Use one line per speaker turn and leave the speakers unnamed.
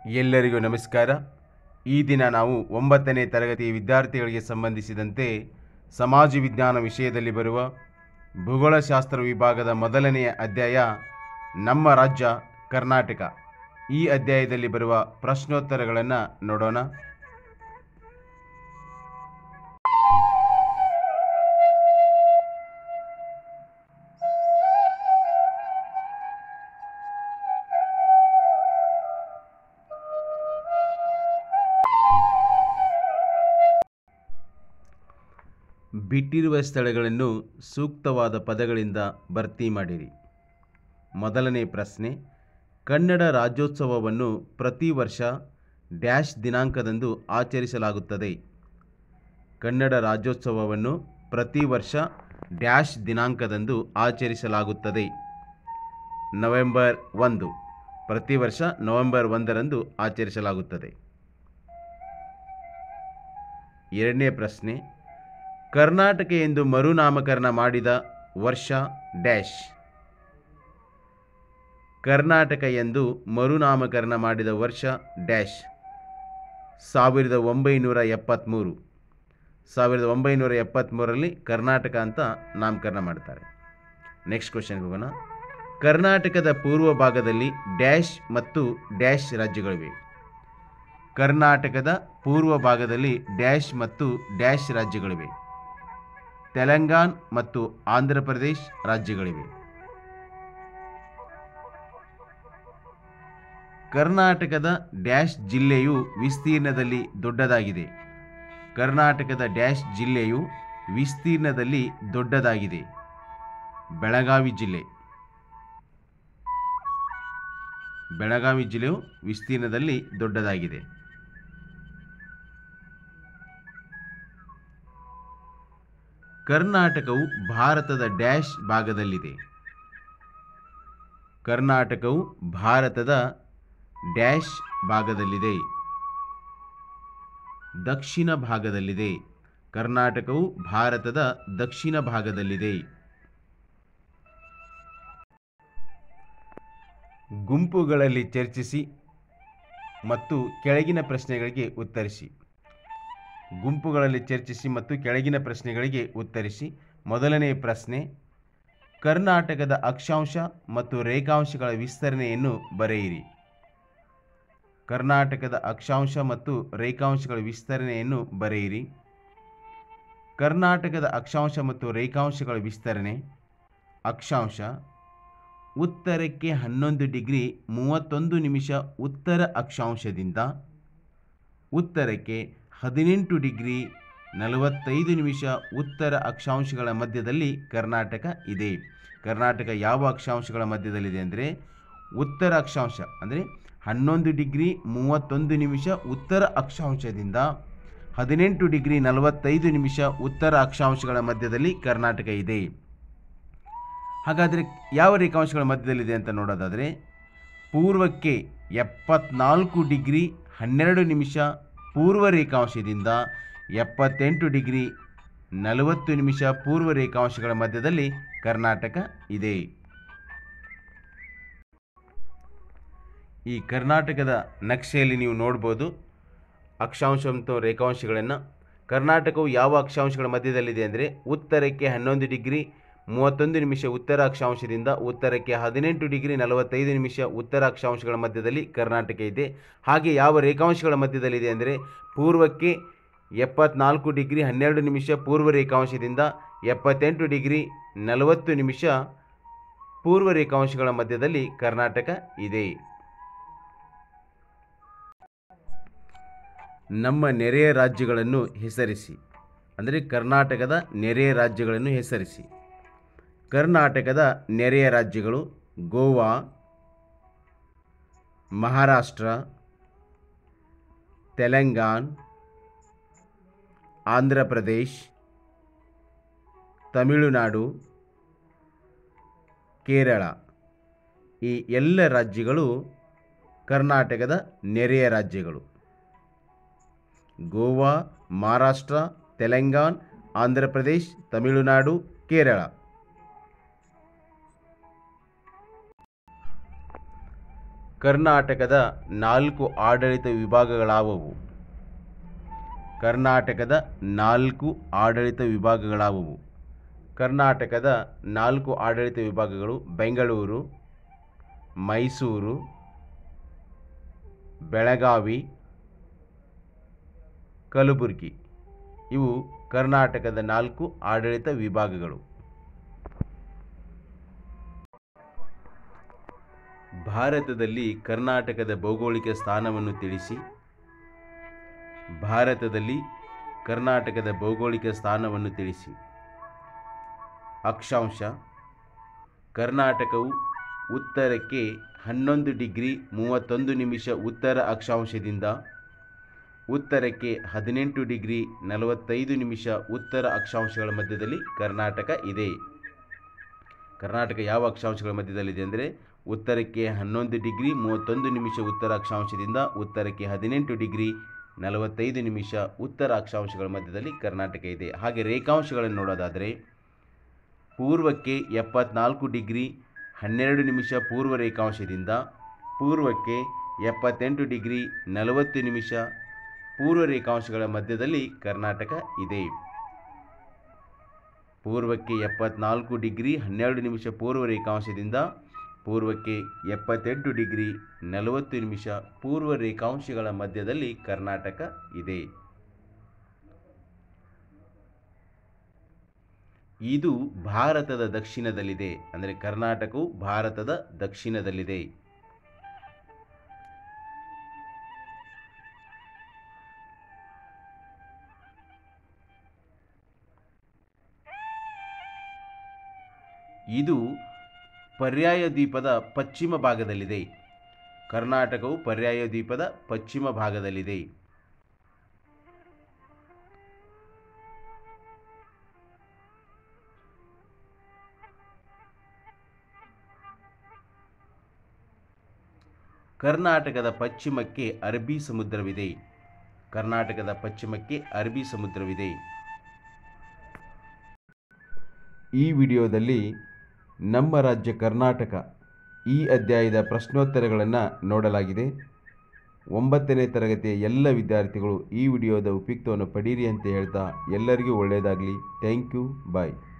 ಎಲ್ಲರಿಗೂ ನಮಸ್ಕಾರ. ಈ ದಿನ ನಾವು 9ನೇ ತರಗತಿಯ ವಿದ್ಯಾರ್ಥಿಗಳಿಗೆ ಸಂಬಂಧಿಸಿದಂತೆ ಸಮಾಜ ವಿಜ್ಞಾನ ವಿಷಯದಲ್ಲಿ ಬರುವ ಭೂಗೋಳಶಾಸ್ತ್ರ ವಿಭಾಗದ ಮೊದಲನೆಯ ಅಧ್ಯಾಯ ನಮ್ಮ ರಾಜ್ಯ ಕರ್ನಾಟಕ. ಈ ಅಧ್ಯಾಯದಲ್ಲಿ ಬರುವ ಪ್ರಶ್ನೋತ್ತರಗಳನ್ನು ನೋಡೋಣ. ಬಿಟ್ಟಿರುವ ಸ್ಥಳಗಳನ್ನು ಸೂಕ್ತವಾದ ಪದಗಳಿಂದ ಭರ್ತಿ ಮಾಡಿರಿ. ಮೊದಲನೇ ಪ್ರಶ್ನೆ, ಕನ್ನಡ ರಾಜ್ಯೋತ್ಸವವನ್ನು ಪ್ರತಿ ವರ್ಷ ಡ್ಯಾಶ್ ದಿನಾಂಕದಂದು ಆಚರಿಸಲಾಗುತ್ತದೆ. ಕನ್ನಡ ರಾಜ್ಯೋತ್ಸವವನ್ನು ಪ್ರತಿ ವರ್ಷ ಡ್ಯಾಶ್ ದಿನಾಂಕದಂದು ಆಚರಿಸಲಾಗುತ್ತದೆ. ನವೆಂಬರ್ 1. ಪ್ರತಿ ವರ್ಷ ನವೆಂಬರ್ 1ರಂದು ಆಚರಿಸಲಾಗುತ್ತದೆ. ಎರಡನೇ ಪ್ರಶ್ನೆ, ಕರ್ನಾಟಕ ಎಂದು ಮರುನಾಮಕರಣ ಮಾಡಿದ ವರ್ಷ ಡ್ಯಾಶ್. ಕರ್ನಾಟಕ ಎಂದು ಮರುನಾಮಕರಣ ಮಾಡಿದ ವರ್ಷ ಡ್ಯಾಶ್. 1973. 1973ರಲ್ಲಿ ಕರ್ನಾಟಕ ಅಂತ ನಾಮಕರಣ ಮಾಡ್ತಾರೆ. ನೆಕ್ಸ್ಟ್ ಕ್ವೆಶ್ಚನ್ಗೆ ಹೋಗೋಣ. ಕರ್ನಾಟಕದ ಪೂರ್ವ ಭಾಗದಲ್ಲಿ ಡ್ಯಾಶ್ ಮತ್ತು ಡ್ಯಾಶ್ ರಾಜ್ಯಗಳಿವೆ. ಕರ್ನಾಟಕದ ಪೂರ್ವ ಭಾಗದಲ್ಲಿ ಡ್ಯಾಶ್ ಮತ್ತು ಡ್ಯಾಶ್ ರಾಜ್ಯಗಳಿವೆ. ತೆಲಂಗಾಣ ಮತ್ತು ಆಂಧ್ರ ಪ್ರದೇಶ್ ರಾಜ್ಯಗಳಿವೆ. ಕರ್ನಾಟಕದ ಡ್ಯಾಶ್ ಜಿಲ್ಲೆಯು ವಿಸ್ತೀರ್ಣದಲ್ಲಿ ದೊಡ್ಡದಾಗಿದೆ. ಕರ್ನಾಟಕದ ಡ್ಯಾಶ್ ಜಿಲ್ಲೆಯು ವಿಸ್ತೀರ್ಣದಲ್ಲಿ ದೊಡ್ಡದಾಗಿದೆ. ಬೆಳಗಾವಿ ಜಿಲ್ಲೆ. ಬೆಳಗಾವಿ ಜಿಲ್ಲೆಯು ವಿಸ್ತೀರ್ಣದಲ್ಲಿ ದೊಡ್ಡದಾಗಿದೆ. ಕರ್ನಾಟಕವು ಭಾರತದ ಡ್ಯಾಶ್ ಭಾಗದಲ್ಲಿದೆ. ಕರ್ನಾಟಕವು ಭಾರತದ ಡ್ಯಾಶ್ ಭಾಗದಲ್ಲಿದೆ. ದಕ್ಷಿಣ ಭಾಗದಲ್ಲಿದೆ. ಕರ್ನಾಟಕವು ಭಾರತದ ದಕ್ಷಿಣ ಭಾಗದಲ್ಲಿದೆ. ಗುಂಪುಗಳಲ್ಲಿ ಚರ್ಚಿಸಿ ಮತ್ತು ಕೆಳಗಿನ ಪ್ರಶ್ನೆಗಳಿಗೆ ಉತ್ತರಿಸಿ. ಗುಂಪುಗಳಲ್ಲಿ ಚರ್ಚಿಸಿ ಮತ್ತು ಕೆಳಗಿನ ಪ್ರಶ್ನೆಗಳಿಗೆ ಉತ್ತರಿಸಿ. ಮೊದಲನೇ ಪ್ರಶ್ನೆ, ಕರ್ನಾಟಕದ ಅಕ್ಷಾಂಶ ಮತ್ತು ರೇಖಾಂಶಗಳ ವಿಸ್ತರಣೆಯನ್ನು ಬರೆಯಿರಿ. ಕರ್ನಾಟಕದ ಅಕ್ಷಾಂಶ ಮತ್ತು ರೇಖಾಂಶಗಳ ವಿಸ್ತರಣೆಯನ್ನು ಬರೆಯಿರಿ. ಕರ್ನಾಟಕದ ಅಕ್ಷಾಂಶ ಮತ್ತು ರೇಖಾಂಶಗಳ ವಿಸ್ತರಣೆ. ಅಕ್ಷಾಂಶ ಉತ್ತರಕ್ಕೆ 11 ಡಿಗ್ರಿ 31 ನಿಮಿಷ ಉತ್ತರ ಅಕ್ಷಾಂಶದಿಂದ ಉತ್ತರಕ್ಕೆ 18 ಡಿಗ್ರಿ 45 ನಿಮಿಷ ಉತ್ತರ ಅಕ್ಷಾಂಶಗಳ ಮಧ್ಯದಲ್ಲಿ ಕರ್ನಾಟಕ ಇದೆ. ಕರ್ನಾಟಕ ಯಾವ ಅಕ್ಷಾಂಶಗಳ ಮಧ್ಯದಲ್ಲಿದೆ ಅಂದರೆ ಉತ್ತರ ಅಕ್ಷಾಂಶ, ಅಂದರೆ 11 ಡಿಗ್ರಿ 31 ನಿಮಿಷ ಉತ್ತರ ಅಕ್ಷಾಂಶದಿಂದ 18 ಡಿಗ್ರಿ 45 ನಿಮಿಷ ಉತ್ತರ ಅಕ್ಷಾಂಶಗಳ ಮಧ್ಯದಲ್ಲಿ ಕರ್ನಾಟಕ ಇದೆ. ಹಾಗಾದರೆ ಯಾವ ರೇಖಾಂಶಗಳ ಮಧ್ಯದಲ್ಲಿದೆ ಅಂತ ನೋಡೋದಾದರೆ, ಪೂರ್ವಕ್ಕೆ 74 ಡಿಗ್ರಿ 12 ನಿಮಿಷ ಪೂರ್ವ ರೇಖಾಂಶದಿಂದ 78 ಡಿಗ್ರಿ 40 ನಿಮಿಷ ಪೂರ್ವ ರೇಖಾಂಶಗಳ ಮಧ್ಯದಲ್ಲಿ ಕರ್ನಾಟಕ ಇದೆ. ಈ ಕರ್ನಾಟಕದ ನಕ್ಷೆಯಲ್ಲಿ ನೀವು ನೋಡ್ಬೋದು ಅಕ್ಷಾಂಶ ಮತ್ತು ರೇಖಾಂಶಗಳನ್ನು. ಕರ್ನಾಟಕವು ಯಾವ ಅಕ್ಷಾಂಶಗಳ ಮಧ್ಯದಲ್ಲಿದೆ ಅಂದರೆ ಉತ್ತರಕ್ಕೆ 11 ಡಿಗ್ರಿ 31 ನಿಮಿಷ ಉತ್ತರ ಅಕ್ಷಾಂಶದಿಂದ ಉತ್ತರಕ್ಕೆ 18 ಡಿಗ್ರಿ 45 ನಿಮಿಷ ಉತ್ತರ ಅಕ್ಷಾಂಶಗಳ ಮಧ್ಯದಲ್ಲಿ ಕರ್ನಾಟಕ ಇದೆ. ಹಾಗೆ ಯಾವ ರೇಖಾಂಶಗಳ ಮಧ್ಯದಲ್ಲಿದೆ ಅಂದರೆ ಪೂರ್ವಕ್ಕೆ 74 ಡಿಗ್ರಿ 12 ನಿಮಿಷ ಪೂರ್ವ ರೇಖಾಂಶದಿಂದ 78 ಡಿಗ್ರಿ 40 ನಿಮಿಷ ಪೂರ್ವ ರೇಖಾಂಶಗಳ ಮಧ್ಯದಲ್ಲಿ ಕರ್ನಾಟಕ ಇದೆ. ನಮ್ಮ ನೆರೆಯ ರಾಜ್ಯಗಳನ್ನು ಹೆಸರಿಸಿ. ಅಂದರೆ ಕರ್ನಾಟಕದ ನೆರೆಯ ರಾಜ್ಯಗಳನ್ನು ಹೆಸರಿಸಿ. ಕರ್ನಾಟಕದ ನೆರೆಯ ರಾಜ್ಯಗಳು ಗೋವಾ, ಮಹಾರಾಷ್ಟ್ರ, ತೆಲಂಗಾಣ, ಆಂಧ್ರ ಪ್ರದೇಶ್, ತಮಿಳುನಾಡು, ಕೇರಳ. ಈ ಎಲ್ಲ ರಾಜ್ಯಗಳು ಕರ್ನಾಟಕದ ನೆರೆಯ ರಾಜ್ಯಗಳು. ಗೋವಾ, ಮಹಾರಾಷ್ಟ್ರ, ತೆಲಂಗಾಣ, ಆಂಧ್ರ ಪ್ರದೇಶ್, ತಮಿಳುನಾಡು, ಕೇರಳ. ಕರ್ನಾಟಕದ 4 ಆಡಳಿತ ವಿಭಾಗಗಳಾವುವು? ಕರ್ನಾಟಕದ 4 ಆಡಳಿತ ವಿಭಾಗಗಳಾವುವು? ಕರ್ನಾಟಕದ 4 ಆಡಳಿತ ವಿಭಾಗಗಳು ಬೆಂಗಳೂರು, ಮೈಸೂರು, ಬೆಳಗಾವಿ, ಕಲಬುರಗಿ. ಇವು ಕರ್ನಾಟಕದ 4 ಆಡಳಿತ ವಿಭಾಗಗಳು. ಭಾರತದಲ್ಲಿ ಕರ್ನಾಟಕದ ಭೌಗೋಳಿಕ ಸ್ಥಾನವನ್ನು ತಿಳಿಸಿ. ಭಾರತದಲ್ಲಿ ಕರ್ನಾಟಕದ ಭೌಗೋಳಿಕ ಸ್ಥಾನವನ್ನು ತಿಳಿಸಿ. ಅಕ್ಷಾಂಶ: ಕರ್ನಾಟಕವು ಉತ್ತರಕ್ಕೆ 11 ಡಿಗ್ರಿ 31 ನಿಮಿಷ ಉತ್ತರ ಅಕ್ಷಾಂಶದಿಂದ ಉತ್ತರಕ್ಕೆ 18 ಡಿಗ್ರಿ 45 ನಿಮಿಷ ಉತ್ತರ ಅಕ್ಷಾಂಶಗಳ ಮಧ್ಯದಲ್ಲಿ ಕರ್ನಾಟಕ ಇದೆ. ಕರ್ನಾಟಕ ಯಾವ ಅಕ್ಷಾಂಶಗಳ ಮಧ್ಯದಲ್ಲಿದೆ ಅಂದರೆ ಉತ್ತರಕ್ಕೆ 11 ಡಿಗ್ರಿ 31 ನಿಮಿಷ ಉತ್ತರ ಅಕ್ಷಾಂಶದಿಂದ ಉತ್ತರಕ್ಕೆ 18 ಡಿಗ್ರಿ 45 ನಿಮಿಷ ಉತ್ತರ ಅಕ್ಷಾಂಶಗಳ ಮಧ್ಯದಲ್ಲಿ ಕರ್ನಾಟಕ ಇದೆ. ಹಾಗೆ ರೇಖಾಂಶಗಳನ್ನು ನೋಡೋದಾದರೆ ಪೂರ್ವಕ್ಕೆ 74 ಡಿಗ್ರಿ 12 ನಿಮಿಷ ಪೂರ್ವ ರೇಖಾಂಶದಿಂದ ಪೂರ್ವಕ್ಕೆ 78 ಡಿಗ್ರಿ 40 ನಿಮಿಷ ಪೂರ್ವ ರೇಖಾಂಶಗಳ ಮಧ್ಯದಲ್ಲಿ ಕರ್ನಾಟಕ ಇದೆ. ಪೂರ್ವಕ್ಕೆ 74 ಡಿಗ್ರಿ 12 ನಿಮಿಷ ಪೂರ್ವ ರೇಖಾಂಶದಿಂದ ಪೂರ್ವಕ್ಕೆ 78 ಡಿಗ್ರಿ 40 ನಿಮಿಷ ಪೂರ್ವ ರೇಖಾಂಶಗಳ ಮಧ್ಯದಲ್ಲಿ ಕರ್ನಾಟಕ ಇದೆ. ಇದು ಭಾರತದ ದಕ್ಷಿಣದಲ್ಲಿದೆ. ಅಂದರೆ ಕರ್ನಾಟಕವು ಭಾರತದ ದಕ್ಷಿಣದಲ್ಲಿದೆ. ಇದು ಪರ್ಯಾಯ ದ್ವೀಪದ ಪಶ್ಚಿಮ ಭಾಗದಲ್ಲಿದೆ. ಕರ್ನಾಟಕವು ಪರ್ಯಾಯ ದ್ವೀಪದ ಪಶ್ಚಿಮ ಭಾಗದಲ್ಲಿದೆ. ಕರ್ನಾಟಕದ ಪಶ್ಚಿಮಕ್ಕೆ ಅರಬ್ಬಿ ಸಮುದ್ರವಿದೆ. ಕರ್ನಾಟಕದ ಪಶ್ಚಿಮಕ್ಕೆ ಅರಬ್ಬಿ ಸಮುದ್ರವಿದೆ. ಈ ವಿಡಿಯೋದಲ್ಲಿ ನಮ್ಮ ರಾಜ್ಯ ಕರ್ನಾಟಕ ಈ ಅಧ್ಯಾಯದ ಪ್ರಶ್ನೋತ್ತರಗಳನ್ನು ನೋಡಲಾಗಿದೆ. 9ನೇ ತರಗತಿಯ ಎಲ್ಲ ವಿದ್ಯಾರ್ಥಿಗಳು ಈ ವಿಡಿಯೋದ ಉಪಯುಕ್ತವನ್ನು ಪಡೀರಿ ಅಂತ ಹೇಳ್ತಾ ಎಲ್ಲರಿಗೂ ಒಳ್ಳೆಯದಾಗಲಿ. Thank you. ಬಾಯ್.